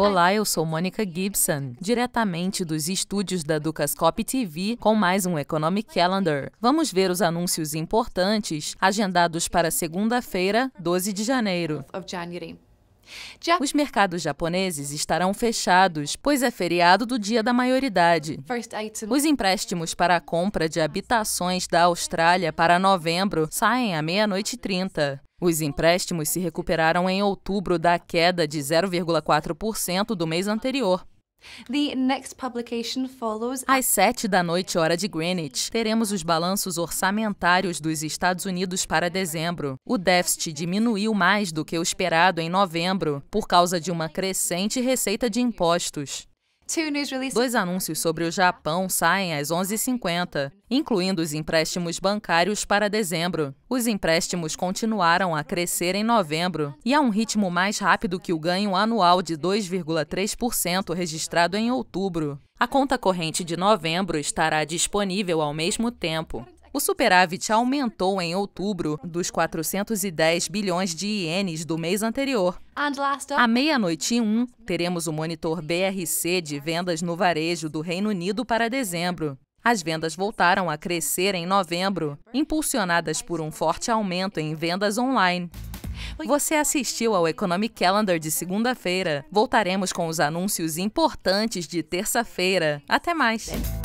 Olá, eu sou Mônica Gibson, diretamente dos estúdios da Dukascope TV, com mais um Economic Calendar. Vamos ver os anúncios importantes agendados para segunda-feira, 12 de janeiro. Os mercados japoneses estarão fechados, pois é feriado do Dia da Maioridade. Os empréstimos para a compra de habitações da Austrália para novembro saem à 00:30. Os empréstimos se recuperaram em outubro da queda de 0,4% do mês anterior. Às 7 da noite, hora de Greenwich, teremos os balanços orçamentários dos Estados Unidos para dezembro. O déficit diminuiu mais do que o esperado em novembro, por causa de uma crescente receita de impostos. 2 anúncios sobre o Japão saem às 11:50, incluindo os empréstimos bancários para dezembro. Os empréstimos continuaram a crescer em novembro e a um ritmo mais rápido que o ganho anual de 2,3% registrado em outubro. A conta corrente de novembro estará disponível ao mesmo tempo. O superávit aumentou em outubro dos 410 bilhões de ienes do mês anterior. À 00:01, teremos o monitor BRC de vendas no varejo do Reino Unido para dezembro. As vendas voltaram a crescer em novembro, impulsionadas por um forte aumento em vendas online. Você assistiu ao Economic Calendar de segunda-feira. Voltaremos com os anúncios importantes de terça-feira. Até mais!